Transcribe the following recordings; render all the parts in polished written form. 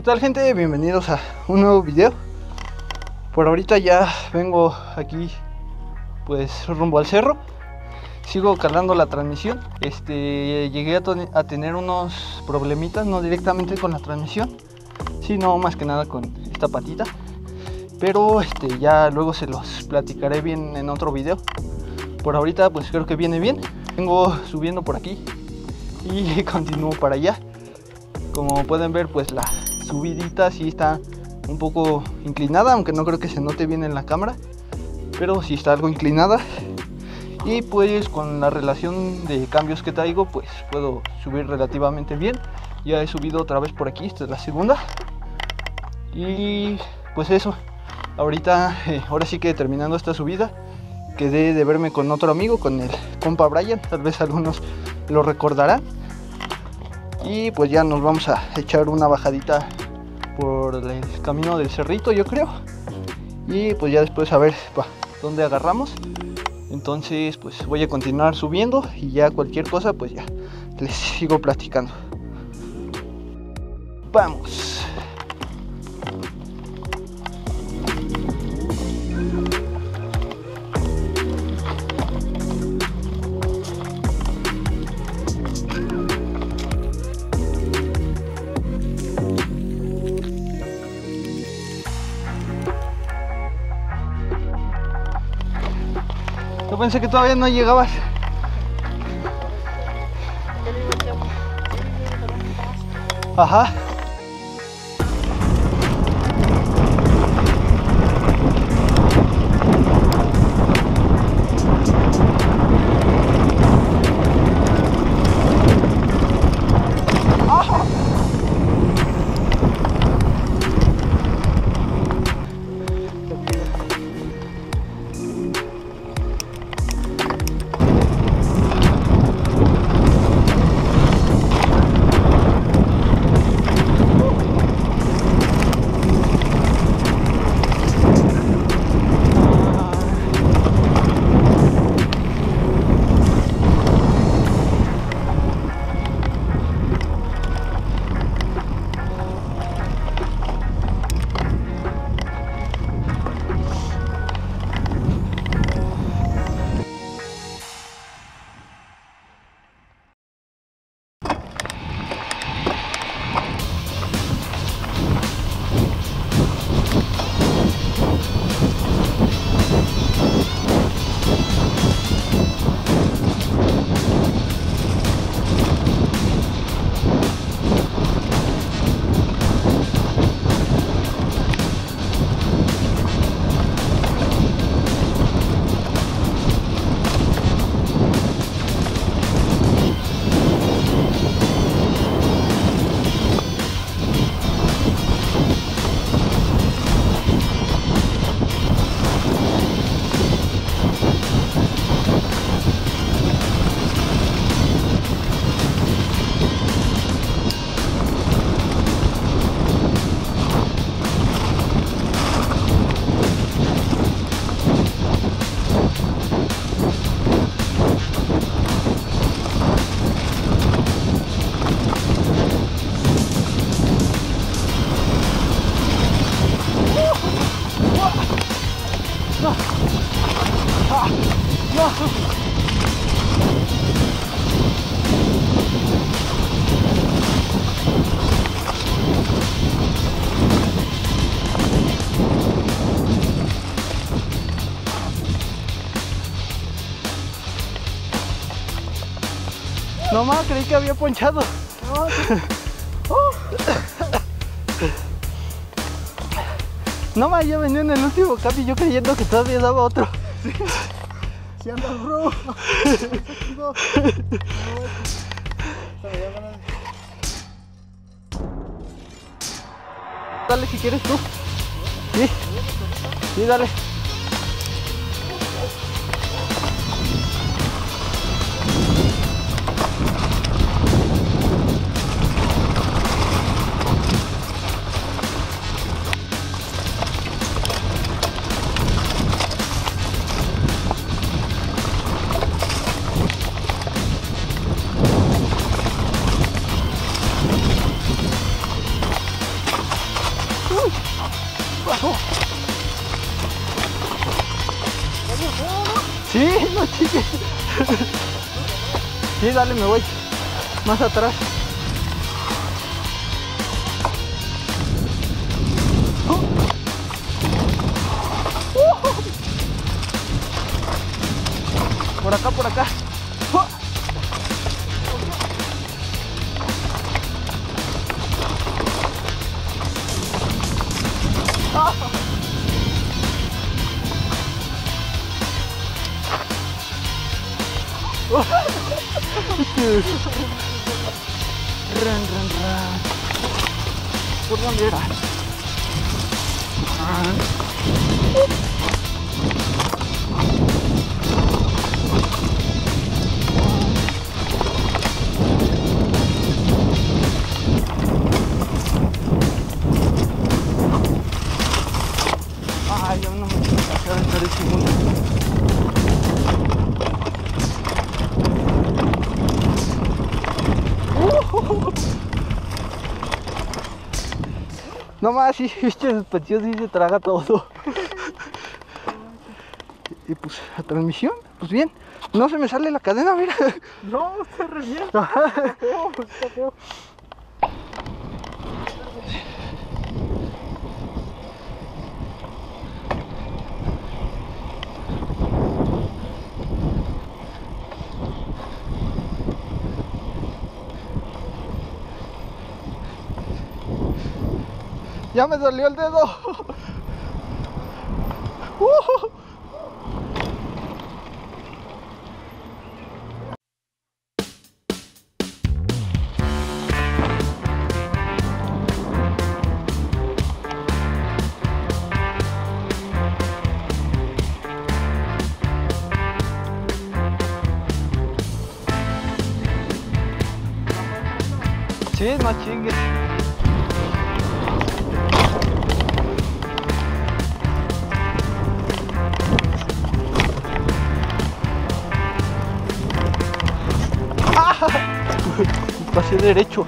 tal, gente? Bienvenidos a un nuevo video. Por ahorita ya vengo aquí pues rumbo al cerro. Sigo calando la transmisión. Llegué a tener unos problemitas, no directamente con la transmisión, sino más que nada con esta patita. Pero ya luego se los platicaré bien en otro video. Por ahorita pues creo que viene bien. Vengo subiendo por aquí y continúo para allá. Como pueden ver, pues la subidita sí está un poco inclinada, aunque no creo que se note bien en la cámara, pero sí está algo inclinada. Y pues con la relación de cambios que traigo, pues puedo subir relativamente bien. Ya he subido otra vez por aquí, esta es la segunda. Y pues eso, ahorita, ahora sí que terminando esta subida, quedé de verme con otro amigo, con el compa Brian, tal vez algunos lo recordarán. Y pues ya nos vamos a echar una bajadita por el camino del cerrito, yo creo. Y pues ya después a ver dónde agarramos. Entonces pues voy a continuar subiendo y ya cualquier cosa pues ya les sigo platicando. Vamos. Yo pensé que todavía no llegabas. Ajá. No más, creí que había ponchado. No más, ya venía en el último cambio, yo creyendo que todavía daba otro. Si andas, bro. Dale si quieres tú. Sí, sí, dale. pasó? Sí, no chiques. Sí, dale, me voy más atrás. Por acá, por acá. Ran. ¿Por dónde era? Ay, yo no me quiero sacar el segundo. No más, sí, viste, el petillo sí se traga todo. Y pues, la transmisión, pues bien. No se me sale la cadena, mira. No, se revienta. Está feo, está feo. Ya me dolió el dedo. Sí, no chingues. Pasé derecho.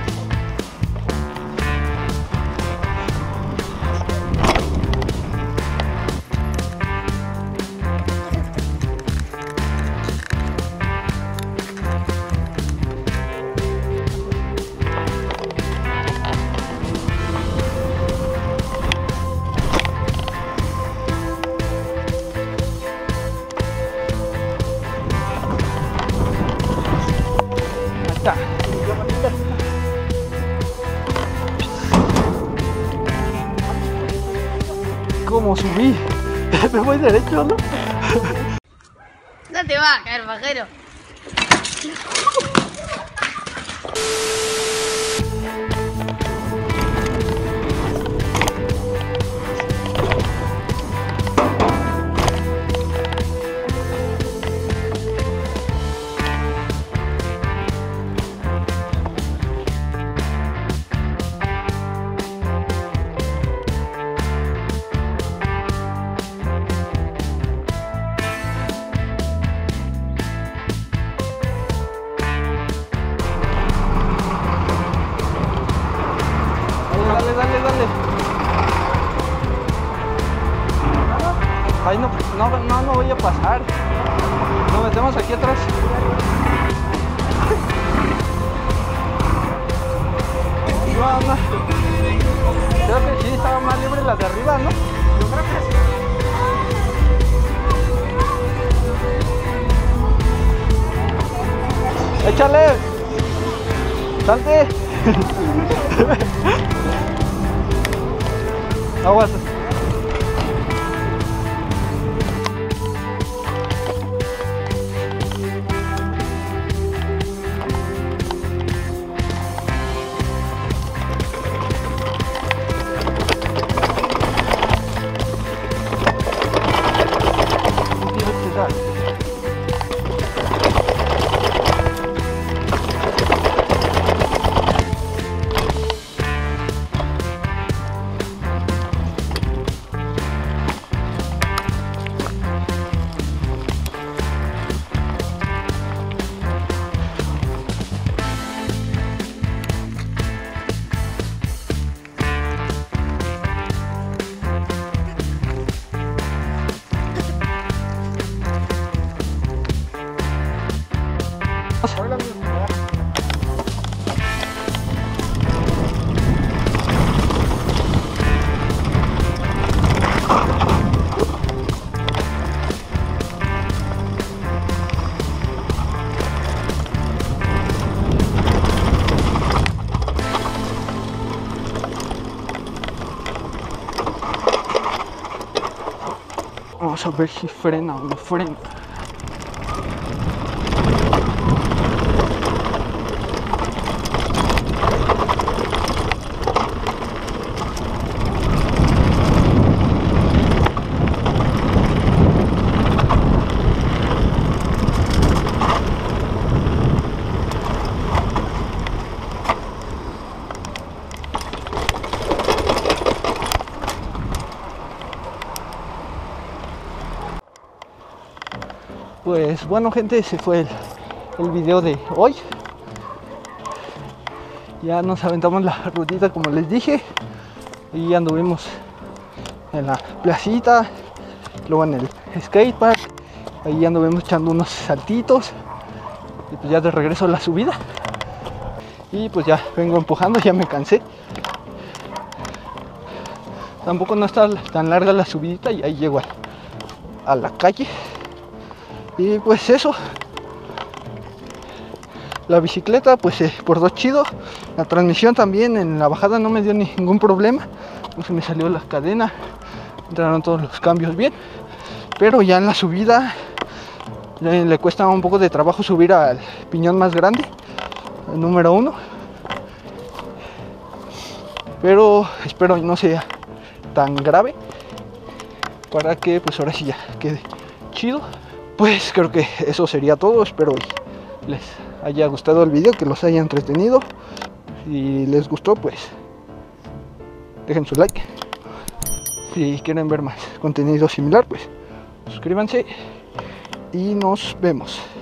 Ahí está. ¿Cómo subí? Me voy derecho, ¿no? No te va a caer, pajero. Dale. Ahí no voy a pasar. Nos metemos aquí atrás. No. Creo que sí, estaba más libre la de arriba, ¿no? Yo creo que sí. ¡Échale! ¡Salte! Aguas. Vamos a ver si frena o no frena. Pues bueno, gente, ese fue el video de hoy. Ya nos aventamos la rutita como les dije. Y anduvimos en la placita, luego en el skatepark. Ahí anduvimos echando unos saltitos. Y pues ya de regreso a la subida. Y pues ya vengo empujando, ya me cansé. Tampoco no está tan larga la subidita y ahí llego a la calle. Y pues eso, la bicicleta pues por dos chido. La transmisión también en la bajada no me dio ningún problema. No se me salió la cadena, entraron todos los cambios bien. Pero ya en la subida le cuesta un poco de trabajo subir al piñón más grande, el número 1. Pero espero no sea tan grave, para que pues ahora sí ya quede chido. Pues creo que eso sería todo. Espero les haya gustado el video, que los haya entretenido. Si les gustó, pues dejen su like. Si quieren ver más contenido similar, pues suscríbanse y nos vemos.